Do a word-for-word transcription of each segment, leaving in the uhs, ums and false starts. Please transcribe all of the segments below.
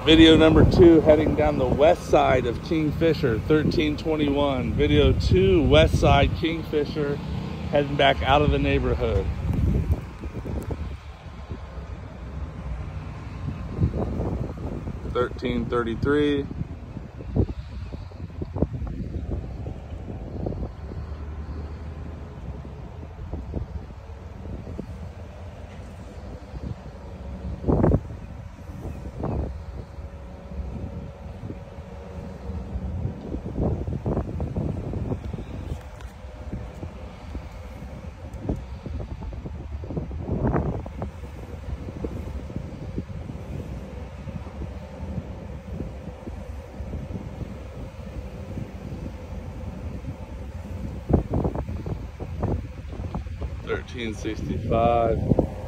Video number two, heading down the west side of Kingfisher, thirteen twenty-one. Video two, west side Kingfisher, heading back out of the neighborhood. thirteen thirty-three. thirteen sixty-five.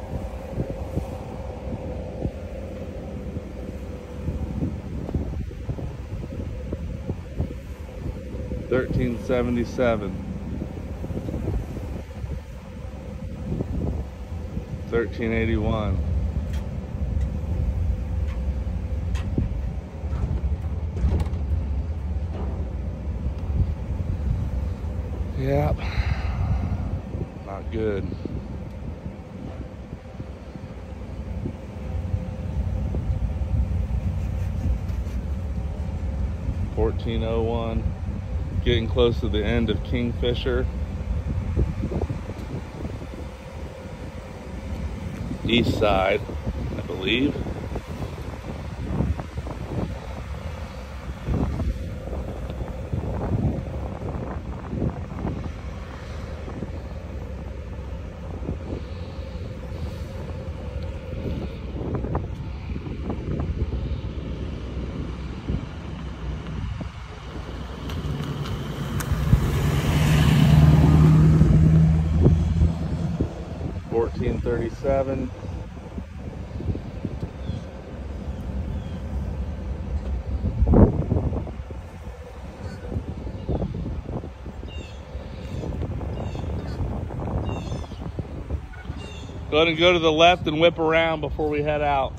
thirteen seventy-seven. thirteen eighty-one. Yep. Not good. fourteen oh one. Getting close to the end of Kingfisher. East side, I believe. fourteen thirty-seven. Go ahead and go to the left and whip around before we head out.